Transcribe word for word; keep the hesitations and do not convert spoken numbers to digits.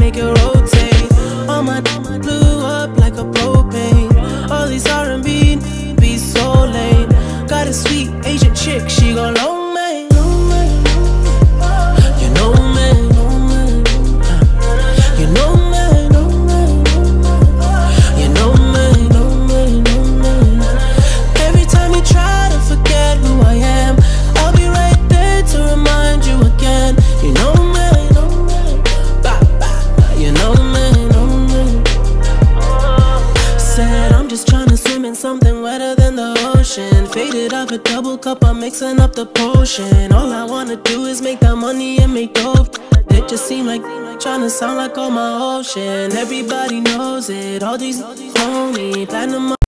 make it rotate. All my blew up like a propane. All these R and B be so lame. Got a sweet Asian chick, she go long man. You know man, you know man, you know man. Every time you try to forget who I am, I'll be right there to remind you again. You know man, you know man. Said I'm just tryna swim in something wetter than the ocean. Faded off a double cup, I'm mixing up the potion. All I wanna do is make that money and make dope. It just seem like tryna sound like all my ocean. Everybody knows it, all these phony platinum.